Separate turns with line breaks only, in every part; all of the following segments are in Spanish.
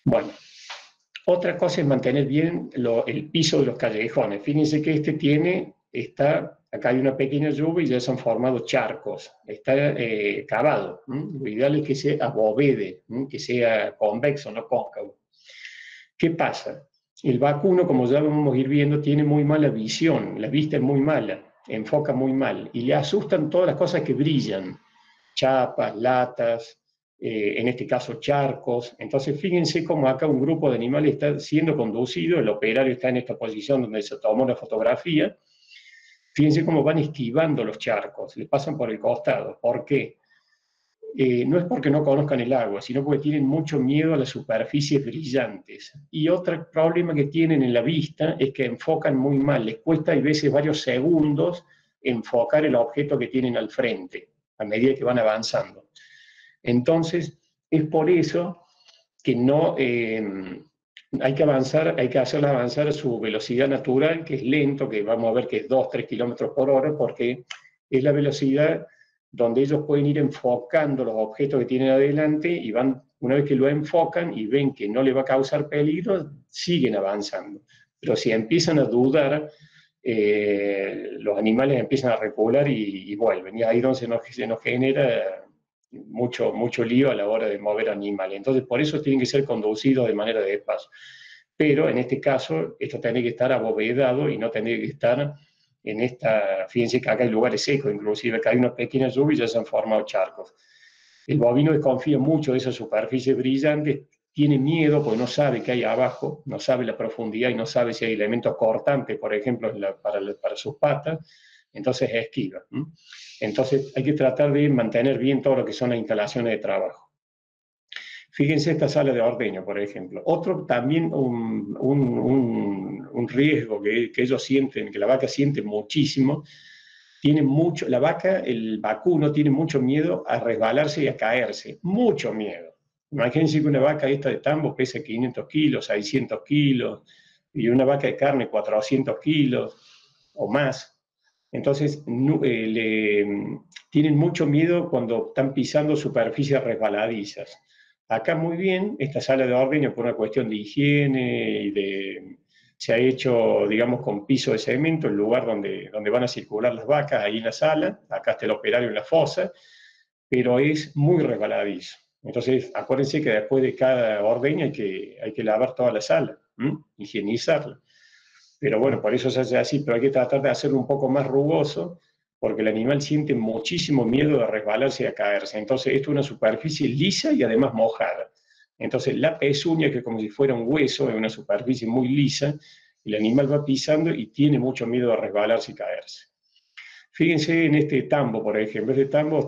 Bueno, otra cosa es mantener bien el piso de los callejones. Fíjense que acá hay una pequeña lluvia y ya se han formado charcos. Está cavado. Lo ideal es que se abovede, que sea convexo, no cóncavo. ¿Qué pasa? El vacuno, como ya vamos a ir viendo, tiene muy mala visión. La vista es muy mala, enfoca muy mal. Y le asustan todas las cosas que brillan. Chapas, latas, en este caso charcos. Entonces fíjense cómo acá un grupo de animales está siendo conducido, el operario está en esta posición donde se tomó la fotografía. Fíjense cómo van esquivando los charcos, les pasan por el costado. ¿Por qué? No es porque no conozcan el agua, sino porque tienen mucho miedo a las superficies brillantes. Y otro problema que tienen en la vista es que enfocan muy mal, les cuesta a veces varios segundos enfocar el objeto que tienen al frente, a medida que van avanzando. Entonces, es por eso que no hay que avanzar, hay que hacerla avanzar a su velocidad natural, que es lento, que vamos a ver que es 2-3 kilómetros por hora, porque es la velocidad donde ellos pueden ir enfocando los objetos que tienen adelante y van, una vez que lo enfocan y ven que no le va a causar peligro, siguen avanzando. Pero si empiezan a dudar, los animales empiezan a recular y vuelven. Y ahí es donde se nos genera mucho lío a la hora de mover animales. Entonces, por eso tienen que ser conducidos de manera despacio. Pero en este caso, esto tiene que estar abovedado y no tiene que estar en esta, fíjense que acá hay lugares secos, inclusive acá hay una pequeña lluvia y ya se han formado charcos. El bovino desconfía mucho de esa superficie brillante, tiene miedo porque no sabe qué hay abajo, no sabe la profundidad y no sabe si hay elementos cortantes, por ejemplo, para sus patas, entonces esquiva. Entonces hay que tratar de mantener bien todo lo que son las instalaciones de trabajo. Fíjense esta sala de ordeño, por ejemplo. Otro también un riesgo que ellos sienten, que la vaca siente muchísimo, la vaca, el vacuno tiene mucho miedo a resbalarse y a caerse, mucho miedo. Imagínense que una vaca esta de tambo pesa 500 kilos, 600 kilos, y una vaca de carne 400 kilos o más. Entonces, tienen mucho miedo cuando están pisando superficies resbaladizas. Acá muy bien, esta sala de ordeño por una cuestión de higiene se ha hecho, digamos, con piso de cemento, el lugar donde van a circular las vacas, ahí en la sala, acá está el operario en la fosa, pero es muy resbaladizo. Entonces, acuérdense que después de cada ordeño hay que lavar toda la sala, higienizarla. Pero bueno, por eso se hace así, pero hay que tratar de hacerlo un poco más rugoso, porque el animal siente muchísimo miedo de resbalarse y a caerse. Entonces, esto es una superficie lisa y además mojada. Entonces, la pezuña, que es como si fuera un hueso, es una superficie muy lisa, el animal va pisando y tiene mucho miedo de resbalarse y caerse. Fíjense en este tambo, por ejemplo. Este tambo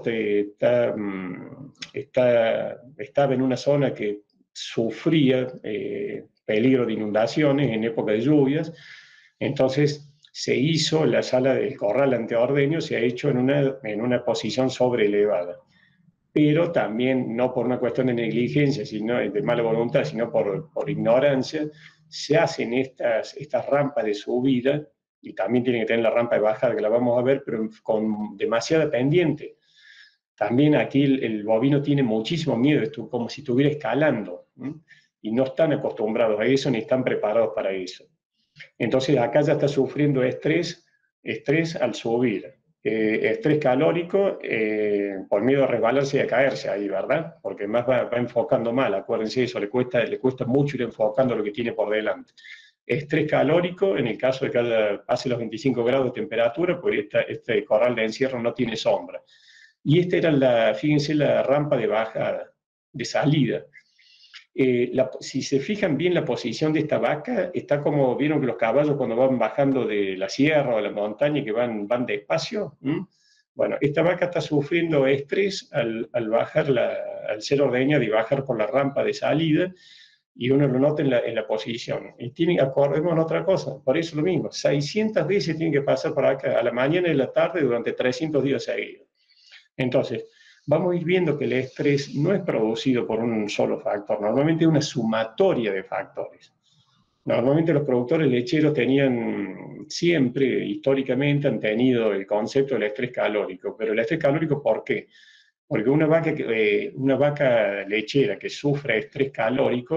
estaba en una zona que sufría peligro de inundaciones en época de lluvias. Entonces se hizo la sala del corral ante ordeño, se ha hecho en una posición sobreelevada. Pero también, no por una cuestión de negligencia, sino de mala voluntad, sino por ignorancia, se hacen estas rampas de subida, y también tienen que tener la rampa de bajada, que la vamos a ver, pero con demasiada pendiente. También aquí el bovino tiene muchísimo miedo, esto, como si estuviera escalando, y no están acostumbrados a eso ni están preparados para eso. Entonces acá ya está sufriendo estrés al subir, estrés calórico por miedo a resbalarse y a caerse ahí, ¿verdad? Porque más va enfocando mal, acuérdense eso, le cuesta mucho ir enfocando lo que tiene por delante. Estrés calórico, en el caso de que pase los 25 grados de temperatura, pues este corral de encierro no tiene sombra. Y esta era fíjense, la rampa de bajada, de salida. Si se fijan bien la posición de esta vaca, está como, vieron que los caballos cuando van bajando de la sierra o de la montaña que van despacio. Bueno, esta vaca está sufriendo estrés al bajar, al ser ordeñada y bajar por la rampa de salida, y uno lo nota en la posición. Y acordemos en otra cosa, por eso lo mismo, 600 veces tienen que pasar por acá, a la mañana y a la tarde durante 300 días seguidos. Entonces, vamos a ir viendo que el estrés no es producido por un solo factor, normalmente es una sumatoria de factores. Normalmente los productores lecheros tenían siempre, históricamente, han tenido el concepto del estrés calórico, pero el estrés calórico, ¿por qué? Porque una vaca lechera que sufre estrés calórico,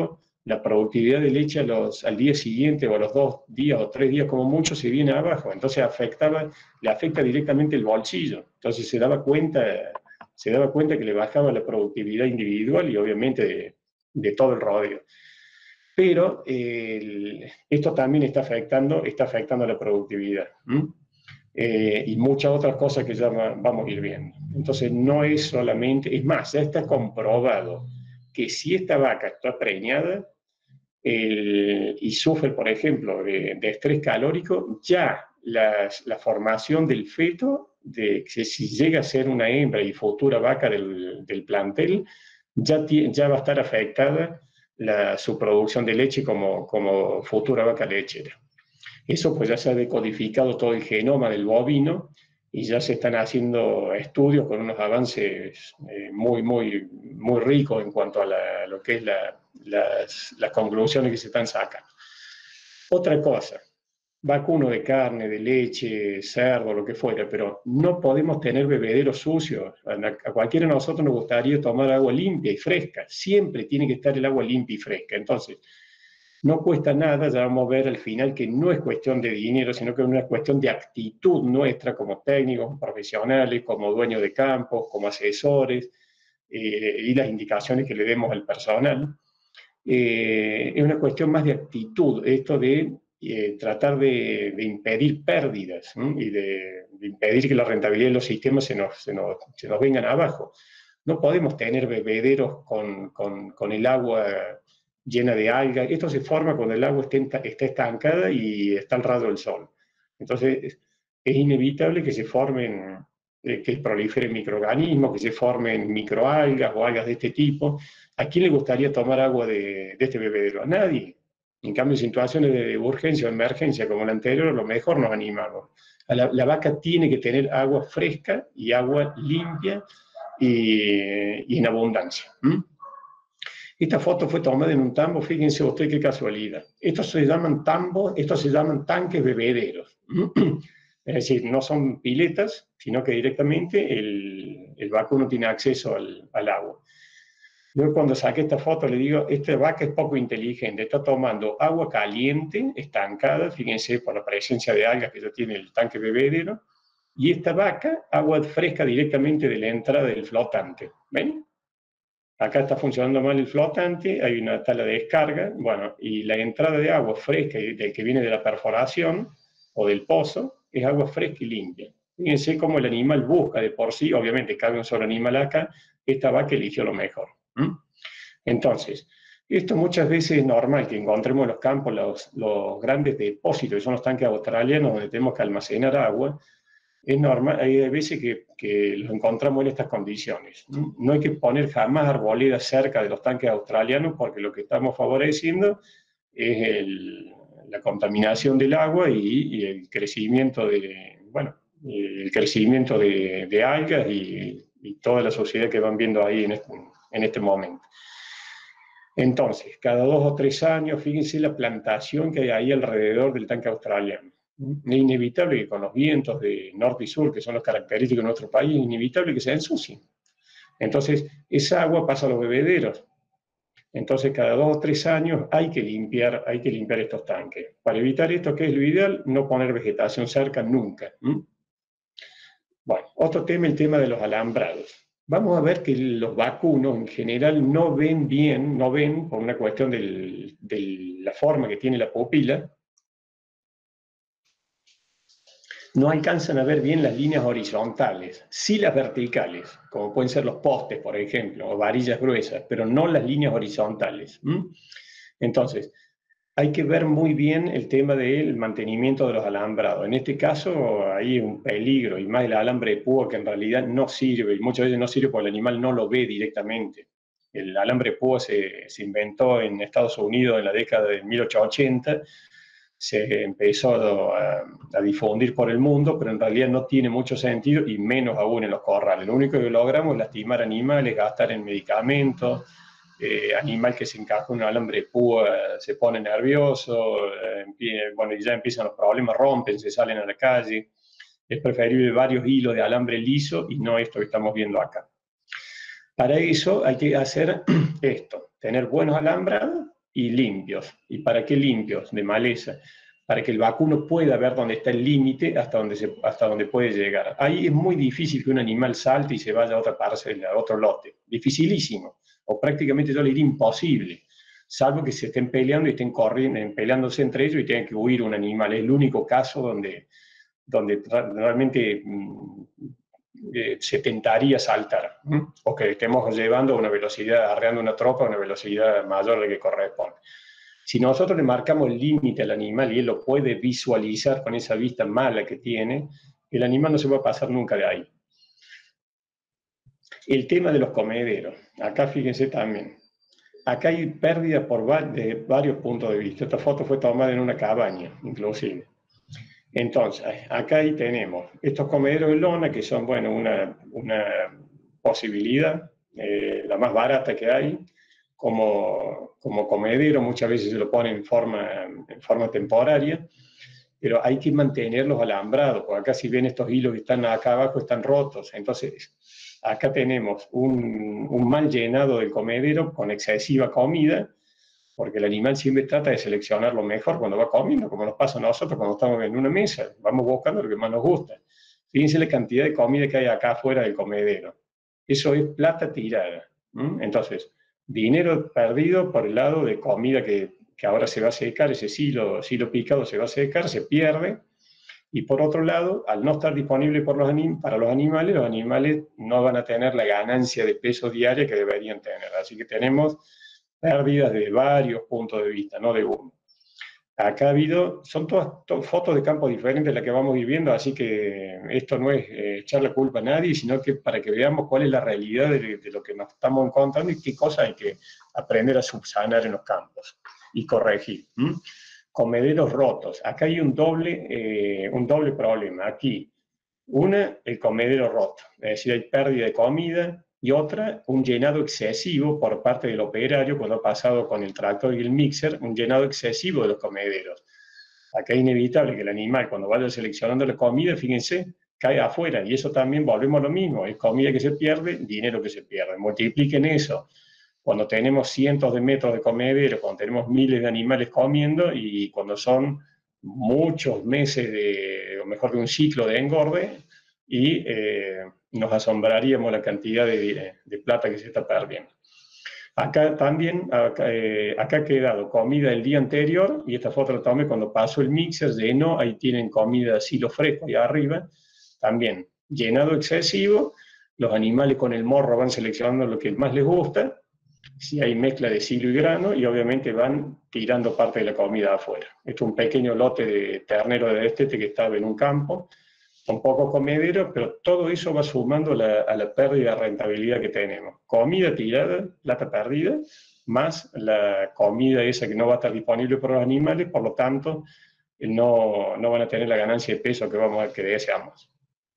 la productividad de leche al día siguiente o a los 2 días o 3 días como mucho se viene abajo. Entonces le afecta directamente el bolsillo. Entonces se daba cuenta que le bajaba la productividad individual y obviamente de todo el rodeo. Pero esto también está afectando la productividad. Y muchas otras cosas que ya vamos a ir viendo. Entonces no es solamente, es más, ya está comprobado que si esta vaca está preñada y sufre, por ejemplo, de estrés calórico, ya la formación del feto, que si llega a ser una hembra y futura vaca del plantel, ya va a estar afectada su producción de leche como futura vaca lechera. Eso pues ya se ha decodificado todo el genoma del bovino y ya se están haciendo estudios con unos avances muy, muy, muy ricos en cuanto a lo que es las conclusiones que se están sacando. Otra cosa, vacuno de carne, de leche, cerdo, lo que fuera, pero no podemos tener bebederos sucios. A cualquiera de nosotros nos gustaría tomar agua limpia y fresca. Siempre tiene que estar el agua limpia y fresca. Entonces, no cuesta nada, ya vamos a ver al final que no es cuestión de dinero, sino que es una cuestión de actitud nuestra como técnicos, profesionales, como dueños de campos, como asesores, y las indicaciones que le demos al personal. Es una cuestión más de actitud, esto de tratar de impedir pérdidas, y de impedir que la rentabilidad de los sistemas se nos vengan abajo. No podemos tener bebederos con el agua llena de algas. Esto se forma cuando el agua está estancada y está al rayo del sol. Entonces, es inevitable que se formen, que proliferen microorganismos, que se formen microalgas o algas de este tipo. ¿A quién le gustaría tomar agua de este bebedero? A nadie. En cambio, en situaciones de urgencia o emergencia como la anterior, lo mejor nos animamos. La vaca tiene que tener agua fresca y agua limpia y en abundancia. Esta foto fue tomada en un tambo, fíjense ustedes qué casualidad. Estos se llaman tambos, estos se llaman tanques bebederos. Es decir, no son piletas, sino que directamente el vacuno tiene acceso al agua. Yo cuando saqué esta foto le digo, esta vaca es poco inteligente, está tomando agua caliente, estancada, fíjense por la presencia de algas que ya tiene el tanque bebedero, y esta vaca, agua fresca directamente de la entrada del flotante. ¿Ven? Acá está funcionando mal el flotante, hay una tala de descarga, bueno, y la entrada de agua fresca del que viene de la perforación o del pozo es agua fresca y limpia. Fíjense cómo el animal busca de por sí, obviamente cabe un solo animal acá, esta vaca eligió lo mejor. Entonces, esto muchas veces es normal que encontremos en los campos los grandes depósitos, que son los tanques australianos donde tenemos que almacenar agua. Es normal, hay veces que los encontramos en estas condiciones. No hay que poner jamás arboledas cerca de los tanques australianos porque lo que estamos favoreciendo es la contaminación del agua y el crecimiento el crecimiento de algas y toda la sociedad que van viendo ahí en este momento. Entonces, cada 2 o 3 años, fíjense la plantación que hay ahí alrededor del tanque australiano. Es inevitable que con los vientos de norte y sur, que son los característicos de nuestro país, es inevitable que se ensucien. Entonces, esa agua pasa a los bebederos. Entonces, cada 2 o 3 años hay que limpiar estos tanques. Para evitar esto, ¿qué es lo ideal? No poner vegetación cerca nunca. Bueno, otro tema, el tema de los alambrados. Vamos a ver que los vacunos en general no ven por una cuestión de la forma que tiene la pupila, no alcanzan a ver bien las líneas horizontales, sí las verticales, como pueden ser los postes, por ejemplo, o varillas gruesas, pero no las líneas horizontales. Entonces, hay que ver muy bien el tema del mantenimiento de los alambrados. En este caso hay un peligro, y más el alambre de púa que en realidad no sirve, y muchas veces no sirve porque el animal no lo ve directamente. El alambre de púa se inventó en Estados Unidos en la década de 1880, se empezó a difundir por el mundo, pero en realidad no tiene mucho sentido, y menos aún en los corrales. Lo único que logramos es lastimar animales, gastar en medicamentos. Animal que se encaja un alambre de púa se pone nervioso, bueno, y ya empiezan los problemas, rompen, se salen a la calle. Es preferible varios hilos de alambre liso y no esto que estamos viendo acá. Para eso hay que hacer esto, tener buenos alambrados y limpios. ¿Y para qué limpios? De maleza. Para que el vacuno pueda ver dónde está el límite hasta donde puede llegar. Ahí es muy difícil que un animal salte y se vaya a otra parcela, a otro lote. Dificilísimo, o prácticamente yo le diría imposible, salvo que se estén peleando y estén corriendo, peleándose entre ellos y tengan que huir un animal. Es el único caso donde realmente se tentaría saltar, o que estemos llevando una velocidad, arreando una tropa a una velocidad mayor a la que corresponde. Si nosotros le marcamos el límite al animal y él lo puede visualizar con esa vista mala que tiene, el animal no se va a pasar nunca de ahí. El tema de los comederos, acá fíjense también, acá hay pérdida de varios puntos de vista. Esta foto fue tomada en una cabaña, inclusive. Entonces, acá ahí tenemos estos comederos de lona, que son, bueno, una posibilidad, la más barata que hay, como comedero, muchas veces se lo ponen en forma temporaria, pero hay que mantenerlos alambrados, porque acá si ven estos hilos que están acá abajo están rotos. Entonces, acá tenemos un mal llenado del comedero con excesiva comida, porque el animal siempre trata de seleccionar lo mejor cuando va comiendo, como nos pasa a nosotros cuando estamos en una mesa, vamos buscando lo que más nos gusta. Fíjense la cantidad de comida que hay acá afuera del comedero. Eso es plata tirada. Entonces, dinero perdido por el lado de comida que ahora se va a secar, ese silo picado se va a secar, se pierde. Y por otro lado, al no estar disponible para los animales no van a tener la ganancia de peso diaria que deberían tener. Así que tenemos pérdidas de varios puntos de vista, no de uno. Acá son todas fotos de campos diferentes las que vamos viviendo, así que esto no es echar la culpa a nadie, sino que para que veamos cuál es la realidad de lo que nos estamos encontrando y qué cosas hay que aprender a subsanar en los campos y corregir. Comederos rotos. Acá hay un doble problema. Aquí, el comedero roto, es decir, hay pérdida de comida, y otra, un llenado excesivo por parte del operario, cuando ha pasado con el tractor y el mixer, un llenado excesivo de los comederos. Acá es inevitable que el animal, cuando vaya seleccionando la comida, fíjense, cae afuera, y eso también volvemos a lo mismo, es comida que se pierde, dinero que se pierde. Multipliquen eso cuando tenemos cientos de metros de comedero, cuando tenemos miles de animales comiendo, y cuando son muchos meses o mejor de un ciclo de engorde, y nos asombraríamos la cantidad de plata que se está perdiendo. Acá también, acá ha quedado comida el día anterior, y esta foto la tomé cuando pasó el mixer, llenó, ahí tienen comida silo fresco ahí arriba, también llenado excesivo, los animales con el morro van seleccionando lo que más les gusta, si hay mezcla de silo y grano, y obviamente van tirando parte de la comida afuera. Esto es un pequeño lote de ternero de destete que estaba en un campo, un poco comedero, pero todo eso va sumando a la pérdida de rentabilidad que tenemos. Comida tirada, plata perdida, más la comida esa que no va a estar disponible para los animales, por lo tanto, no van a tener la ganancia de peso que deseamos.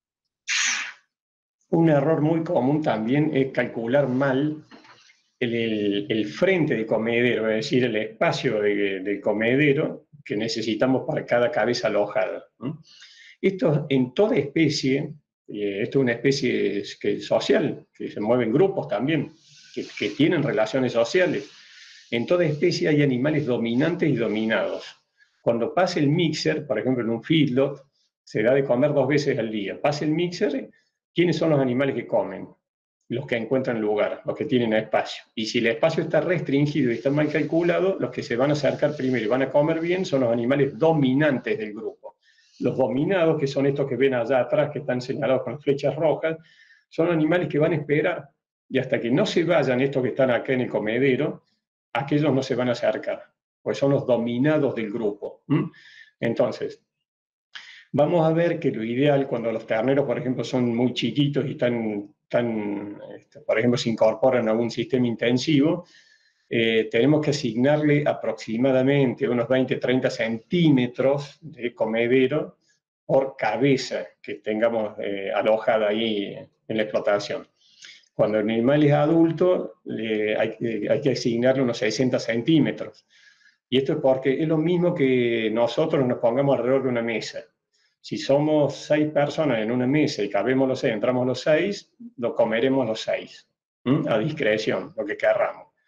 Un error muy común también es calcular mal el frente de comedero, es decir, el espacio del comedero que necesitamos para cada cabeza alojada. Esto en toda especie, esto es una especie social, que se mueve en grupos también, que tienen relaciones sociales. En toda especie hay animales dominantes y dominados. Cuando pasa el mixer, por ejemplo en un feedlot, se da de comer 2 veces al día. Pasa el mixer, ¿quiénes son los animales que comen? Los que encuentran lugar, los que tienen espacio. Y si el espacio está restringido y está mal calculado, los que se van a acercar primero y van a comer bien son los animales dominantes del grupo. Los dominados, que son estos que ven allá atrás, que están señalados con flechas rojas, son animales que van a esperar, y hasta que no se vayan estos que están acá en el comedero, aquellos no se van a acercar, pues son los dominados del grupo. Entonces, vamos a ver que lo ideal, cuando los terneros, por ejemplo, son muy chiquitos y por ejemplo, se incorporan a un sistema intensivo, tenemos que asignarle aproximadamente unos 20-30 centímetros de comedero por cabeza que tengamos alojada ahí en la explotación. Cuando el animal es adulto, hay que asignarle unos 60 centímetros. Y esto es porque es lo mismo que nosotros nos pongamos alrededor de una mesa. Si somos 6 personas en una mesa y cabemos los 6, entramos los 6, lo comeremos los 6, a discreción, lo que querramos.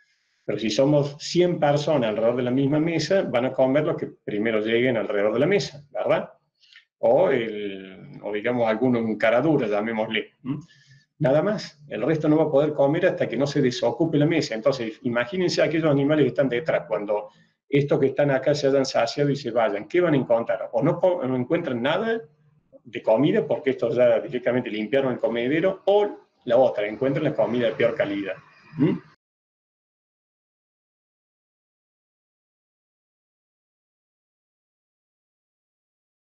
Pero si somos 100 personas alrededor de la misma mesa, van a comer los que primero lleguen alrededor de la mesa, ¿verdad? O digamos, algunos caraduras, llamémosle. Nada más. El resto no va a poder comer hasta que no se desocupe la mesa. Entonces, imagínense aquellos animales que están detrás. Cuando estos que están acá se hayan saciado y se vayan, ¿qué van a encontrar? O no encuentran nada de comida, porque estos ya directamente limpiaron el comedero, o la otra, encuentran la comida de peor calidad.